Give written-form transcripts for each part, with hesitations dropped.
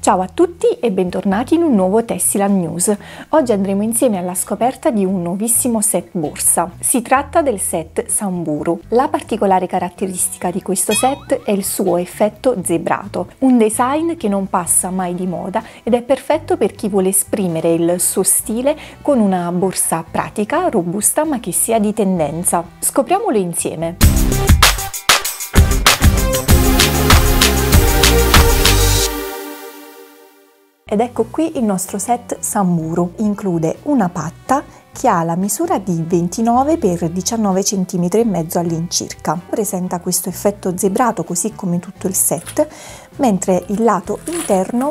Ciao a tutti e bentornati in un nuovo Tessiland News. Oggi andremo insieme alla scoperta di un nuovissimo set borsa. Si tratta del set Samburu. La particolare caratteristica di questo set è il suo effetto zebrato, un design che non passa mai di moda ed è perfetto per chi vuole esprimere il suo stile con una borsa pratica, robusta ma che sia di tendenza. Scopriamolo insieme. Ed ecco qui il nostro set Samburu. Include una patta che ha la misura di 29 x 19 cm e mezzo all'incirca. Presenta questo effetto zebrato così come tutto il set, mentre il lato interno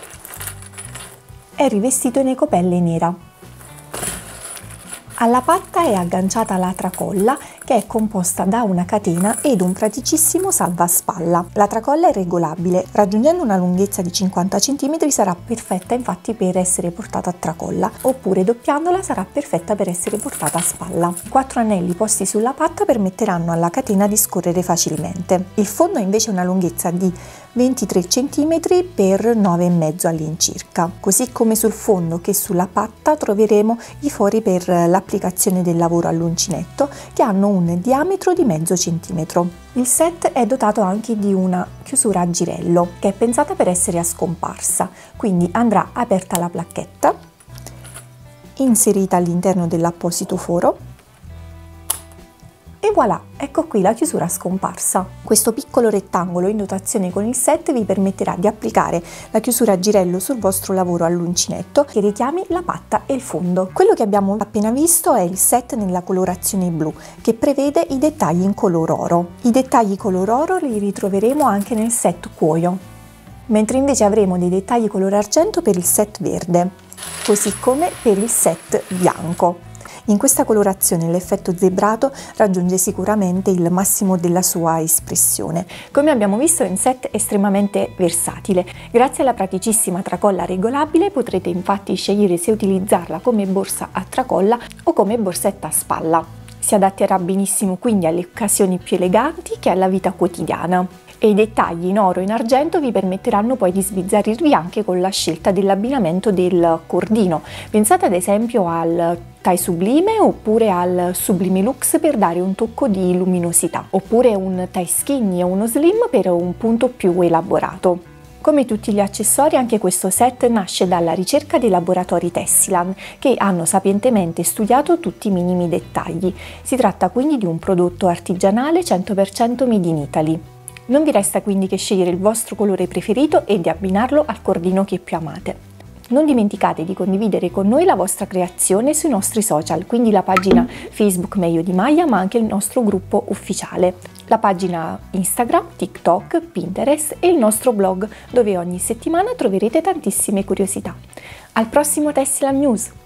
è rivestito in ecopelle nera. Alla patta è agganciata la tracolla che è composta da una catena ed un praticissimo salvaspalla. La tracolla è regolabile, raggiungendo una lunghezza di 50 cm sarà perfetta infatti per essere portata a tracolla, oppure doppiandola sarà perfetta per essere portata a spalla. 4 anelli posti sulla patta permetteranno alla catena di scorrere facilmente. Il fondo ha invece una lunghezza di 23 cm x 9,5 all'incirca. Così come sul fondo che sulla patta troveremo i fori per l'applicazione del lavoro all'uncinetto che hanno un diametro di mezzo centimetro. Il set è dotato anche di una chiusura a girello che è pensata per essere a scomparsa, quindi andrà aperta la placchetta, inserita all'interno dell'apposito foro e voilà, ecco qui la chiusura scomparsa. Questo piccolo rettangolo in dotazione con il set vi permetterà di applicare la chiusura a girello sul vostro lavoro all'uncinetto che richiami la patta e il fondo. Quello che abbiamo appena visto è il set nella colorazione blu che prevede i dettagli in color oro. I dettagli color oro li ritroveremo anche nel set cuoio, mentre invece avremo dei dettagli color argento per il set verde, così come per il set bianco. In questa colorazione l'effetto zebrato raggiunge sicuramente il massimo della sua espressione. Come abbiamo visto è un set estremamente versatile. Grazie alla praticissima tracolla regolabile potrete infatti scegliere se utilizzarla come borsa a tracolla o come borsetta a spalla. Si adatterà benissimo quindi alle occasioni più eleganti che alla vita quotidiana. E i dettagli in oro e in argento vi permetteranno poi di sbizzarrirvi anche con la scelta dell'abbinamento del cordino. Pensate ad esempio al tie sublime oppure al sublime luxe per dare un tocco di luminosità, oppure un tie skinny o uno slim per un punto più elaborato. Come tutti gli accessori, anche questo set nasce dalla ricerca dei laboratori Tessiland, che hanno sapientemente studiato tutti i minimi dettagli. Si tratta quindi di un prodotto artigianale 100% made in Italy. Non vi resta quindi che scegliere il vostro colore preferito e di abbinarlo al cordino che più amate. Non dimenticate di condividere con noi la vostra creazione sui nostri social, quindi la pagina Facebook Meglio di Maglia, ma anche il nostro gruppo ufficiale, la pagina Instagram, TikTok, Pinterest e il nostro blog, dove ogni settimana troverete tantissime curiosità. Al prossimo Tessiland News!